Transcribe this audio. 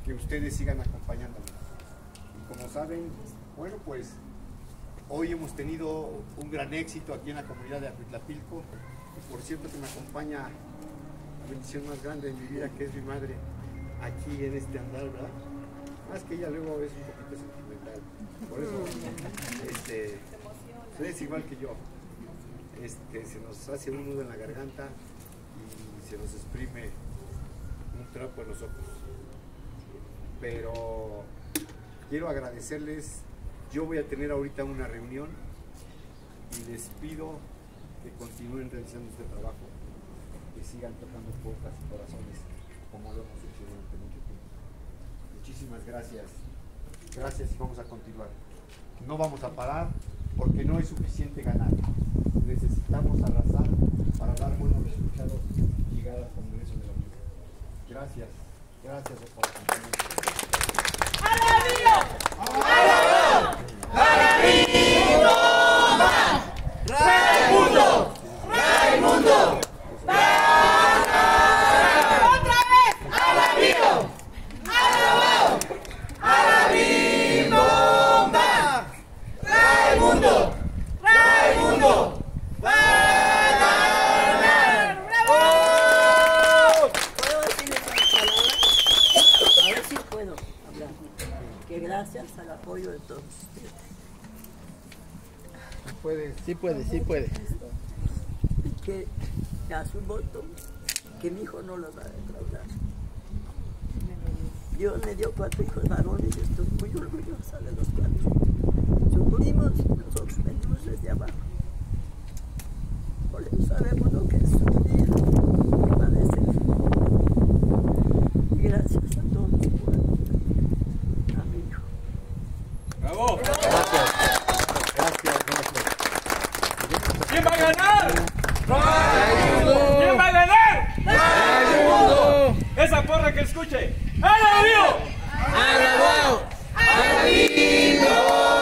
que ustedes sigan acompañándome. Y como saben, bueno, pues hoy hemos tenido un gran éxito aquí en la comunidad de Acuitlapilco. Y por cierto que me acompaña la bendición más grande de mi vida, que es mi madre, aquí en este andar, ¿verdad? Más que ella luego es un poquito sentimental. Por eso, es igual que yo. Se nos hace un nudo en la garganta y se nos exprime un trapo en los ojos. Pero quiero agradecerles. Yo voy a tener ahorita una reunión y les pido que continúen realizando este trabajo, que sigan tocando puertas y corazones como lo hemos hecho durante mucho tiempo. Muchísimas gracias. Gracias y vamos a continuar. No vamos a parar porque no es suficiente ganar. Necesitamos arrasar para dar buenos resultados y llegar al Congreso de la Unión. Gracias. Gracias por acompañarnos. ¡Raimundo! ¡Raimundo! ¡Otra vez! ¡Alabío! ¡Alabao! ¡Alabimomba! ¡Raimundo! ¡Raimundo! ¡Va a ganar! ¡Bravo! ¿Puedo decir esas palabras? A ver si puedo hablar. Que gracias al apoyo de todos ustedes. Sí puede. Que a su voto, que mi hijo no lo va a defraudar. Dios me dio 4 hijos varones y estoy muy orgullosa de los 4. Sufrimos, nosotros venimos desde abajo. Por eso sabemos lo que es sufrir y padecer. Y gracias a todos por a mi hijo. ¡Bravo! Gracias. ¿Quién va a ganar? ¡Raimundo! ¿Quién va a ganar? ¡Raimundo! Esa porra que escuche. ¡Alabío! ¡Alabao! ¡Alabío!